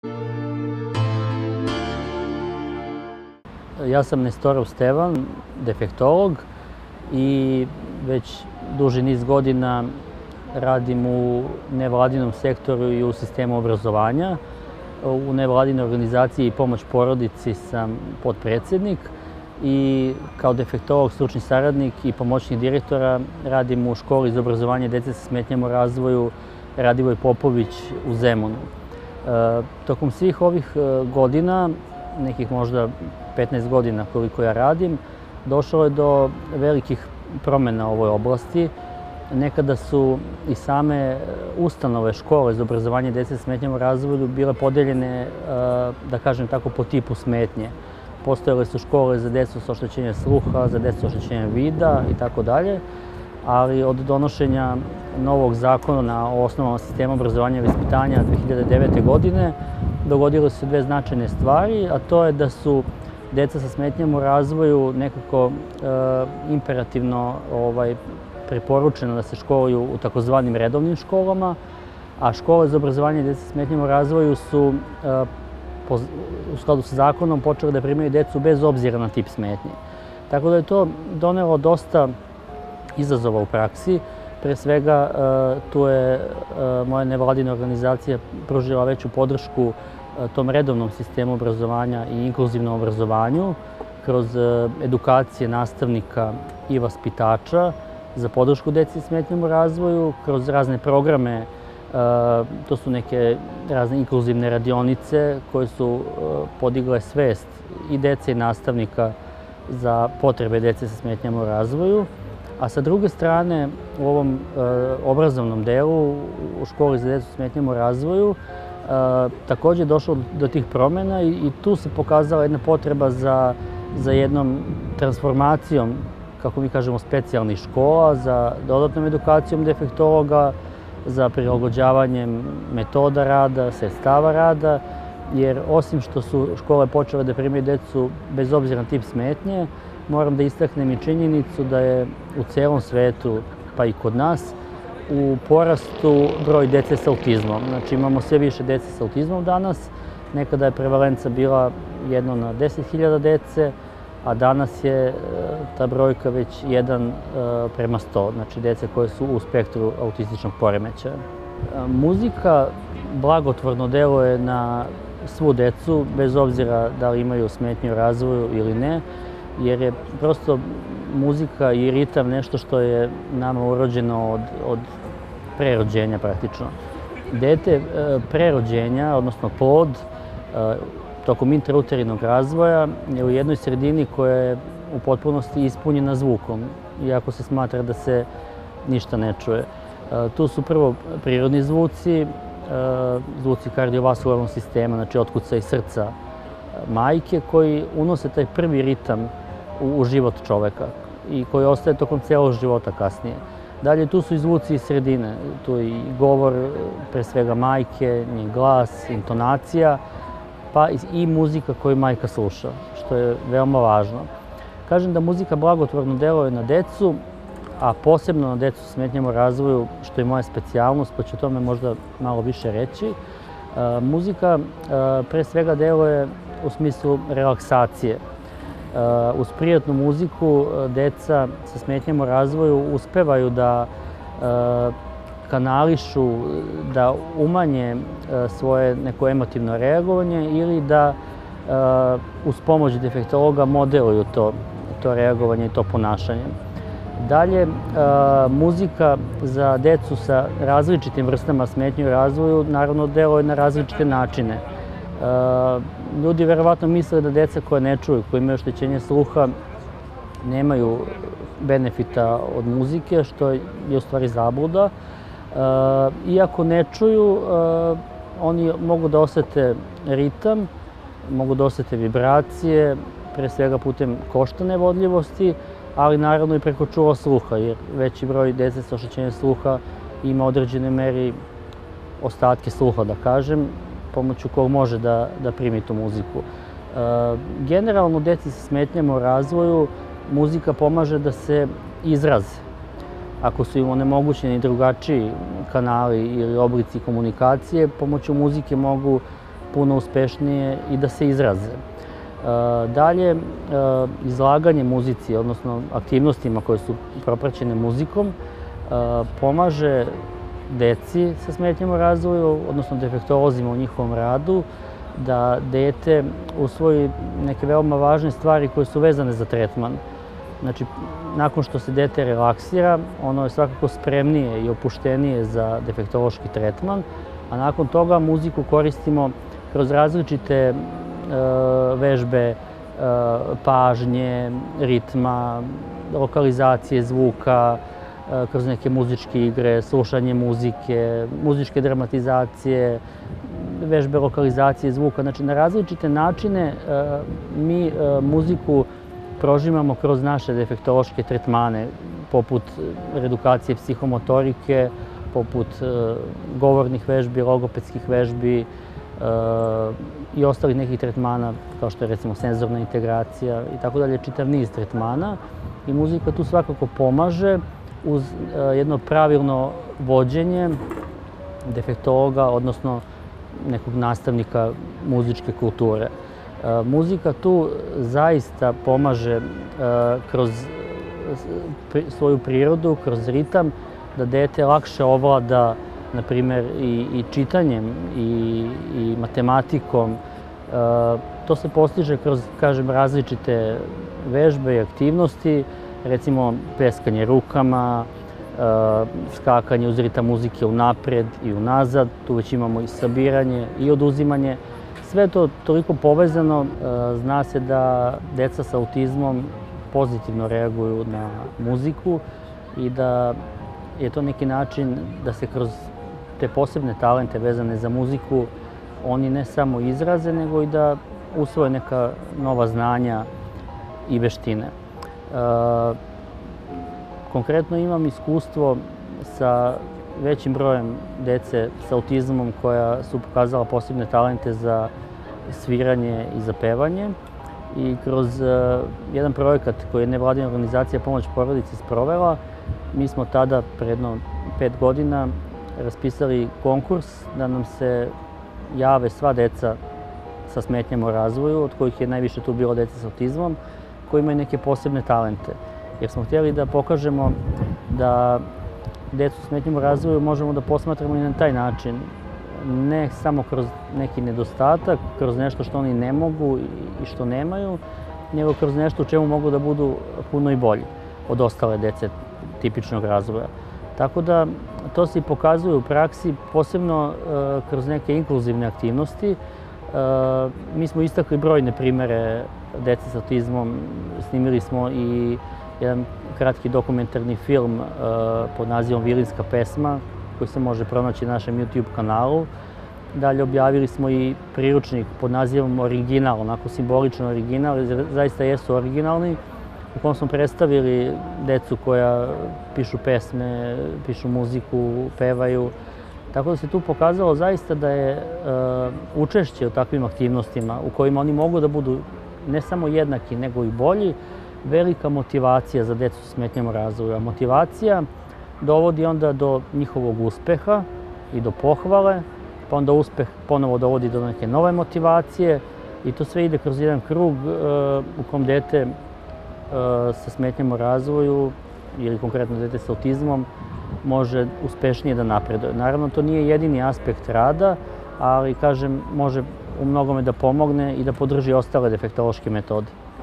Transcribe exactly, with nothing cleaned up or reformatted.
Ja sam Nestorov Stevan, defektolog i već duži niz godina radim u nevladinom sektoru i u sistemu obrazovanja. U nevladinoj organizaciji Pomoć porodici sam potpredsjednik i kao defektolog, stručni saradnik i pomoćnik direktora radim u školi za obrazovanje dece sa smetnjama u razvoju Radivoj Popović u Zemunu. Tokom svih ovih godina, nekih možda petnaest godina koliko ja radim, došlo je do velikih promjena u ovoj oblasti. Nekada su i same ustanove, škole za obrazovanje dece sa smetnjama u razvoju bile podeljene, da kažem tako, po tipu smetnje. Postojale su škole za decu sa oštećenjem sluha, za decu sa oštećenjem vida i tako dalje, ali od donošenja novog zakona o osnovama sistema obrazovanja i vaspitanja dve hiljade devete. godine dogodile su dve značajne stvari, a to je da su deca sa smetnjama u razvoju nekako imperativno preporučeno da se školuju u takozvanim redovnim školama, a škole za obrazovanje dece sa smetnjama u razvoju su u skladu sa zakonom počele da primaju decu bez obzira na tip smetnje. Tako da je to donelo dosta izazova u praksi. Pre svega, tu je moja nevladina organizacija pružila veću podršku tom redovnom sistemu obrazovanja i inkluzivnom obrazovanju kroz edukacije nastavnika i vaspitača za podršku deci sa smetnjama u razvoju, kroz razne programe. To su neke razne inkluzivne radionice koje su podigle svest i dece i nastavnika za potrebe dece sa smetnjama u razvoju. A sa druge strane, u ovom obrazovnom delu, u školi za decu sa smetnjama u razvoju, također je došlo do tih promjena i tu se pokazala jedna potreba za jednom transformacijom, kako mi kažemo, specijalnih škola, za dodatnom edukacijom defektologa, za prilagođavanjem metoda rada, sredstava rada, jer osim što su škole počele da primaju decu bez obzira na tip smetnje, moram da istaknem i činjenicu da je u celom svetu, pa i kod nas, u porastu broj dece sa autizmom. Znači imamo sve više dece sa autizmom danas. Nekada je prevalenca bila jedno na deset hiljada dece, a danas je ta brojka već jedan prema sto, znači dece koje su u spektru autističnog poremećaja. Muzika blagotvorno deluje na svu decu, bez obzira da li imaju smetnje u razvoju ili ne, jer je prosto muzika i ritam nešto što je nama urođeno od prerođenja praktično. Dete pre rođenja, odnosno plod, tokom intrauterinog razvoja je u jednoj sredini koja je u potpunosti ispunjena zvukom, iako se smatra da se ništa ne čuje. Tu su prvo prirodni zvuci, zvuci kardiovaskularnog sistema, znači otkucaj srca majke, koji unose taj prvi ritam u život čoveka i koji ostaje tokom celog života kasnije. Dalje, tu su i zvuci iz sredine, tu je i govor, pre svega majke, njen glas, intonacija, pa i muzika koju majka sluša, što je veoma važno. Kažem da muzika blagotvorno deluje na decu, a posebno na decu sa smetnjama u razvoju, što je moja specijalnost, pa ću o tome možda malo više reći. Muzika pre svega deluje u smislu relaksacije. Uz prijatnu muziku deca sa smetnjama u razvoju uspevaju da kanališu, da umanje svoje neko emotivno reagovanje ili da uz pomoć defektologa modeluju to reagovanje i to ponašanje. Dalje, muzika za decu sa različitim vrstama smetnje u razvoju naravno deluje na različite načine. Ljudi verovatno misle da deca koja ne čuju, koja imaju oštećenje sluha, nemaju benefita od muzike, što je u stvari zabluda. Iako ne čuju, oni mogu da osete ritam, mogu da osete vibracije, pre svega putem koštane vodljivosti, ali naravno i preko čula sluha, jer veći broj dece sa oštećenjem sluha ima određene meri ostatke sluha, da kažem, pomoću kog može da primi tu muziku. Generalno, deci sa smetnjama u razvoju muzika pomaže da se izraze. Ako su im onemogućeni drugačiji kanali ili oblici komunikacije, pomoću muzike mogu puno uspešnije i da se izraze. Dalje, izlaganje muzici, odnosno aktivnostima koje su propraćene muzikom, pomaže deci sa smetnjama u razvoju, odnosno defektolozima u njihovom radu, da dete usvoji neke veoma važne stvari koje su vezane za tretman. Znači, nakon što se dete relaksira, ono je svakako spremnije i opuštenije za defektološki tretman, a nakon toga muziku koristimo kroz različite vežbe pažnje, ritma, lokalizacije zvuka, kroz neke muzičke igre, slušanje muzike, muzičke dramatizacije, vežbe lokalizacije zvuka. Znači, na različite načine mi muziku prožimamo kroz naše defektološke tretmane, poput reedukacije psihomotorike, poput govornih vežbi, logopedskih vežbi i ostalih nekih tretmana, kao što je recimo senzorna integracija i tako dalje, čitav niz tretmana. I muzika tu svakako pomaže uz jedno pravilno vođenje defektologa, odnosno nekog nastavnika muzičke kulture. Muzika tu zaista pomaže kroz svoju prirodu, kroz ritam, da dete lakše ovlada, na primjer, i čitanjem i matematikom. To se postiže kroz, kažem, različite vežbe i aktivnosti, recimo pleskanje rukama, skakanje uz ritam muzike unapred i unazad, tu već imamo i sabiranje i oduzimanje. Sve je to toliko povezano, zna se da deca sa autizmom pozitivno reaguju na muziku i da je to neki način da se kroz te posebne talente vezane za muziku oni ne samo izraze, nego i da usvoje neka nova znanja i veštine. Konkretno imam iskustvo sa većim brojem dece sa autizmom koja su pokazala posebne talente za sviranje i za pevanje. I kroz jedan projekat koji je nevladina organizacija Pomoć porodici sprovela, mi smo tada, pre jedno pet godina, raspisali konkurs da nam se jave sva deca sa smetnjama u razvoju, od kojih je najviše tu bilo deca sa autizmom, koji imaju neke posebne talente. Jer smo htjeli da pokažemo da decu sa smetnjama u razvoju možemo da posmatramo i na taj način. Ne samo kroz neki nedostatak, kroz nešto što oni ne mogu i što nemaju, nego kroz nešto u čemu mogu da budu puno i bolji od ostale dece tipičnog razvoja. Tako da to se i pokazuje u praksi, posebno kroz neke inkluzivne aktivnosti. Mi smo istakli brojne primere dece sa autizmom, snimili smo i jedan kratki dokumentarni film pod nazivom Vilinska pesma, koji se može pronaći na našem YouTube kanalu. Dalje objavili smo i priručnik pod nazivom Original, onako simbolično original, jer zaista jesu originalni, u kojem smo predstavili decu koja pišu pesme, pišu muziku, pevaju. Tako da se tu pokazalo zaista da je učešće u takvim aktivnostima u kojima oni mogu da budu ne samo jednaki, nego i bolji, velika motivacija za decu sa smetnjama u razvoju. A motivacija dovodi onda do njihovog uspeha i do pohvale, pa onda uspeh ponovo dovodi do neke nove motivacije i to sve ide kroz jedan krug u kom dete sa smetnjama u razvoju ili konkretno dete sa autizmom može uspešnije da napreduje. Naravno, to nije jedini aspekt rada, ali, kažem, može u mnogome da pomogne i da podrži ostale defektološke metode.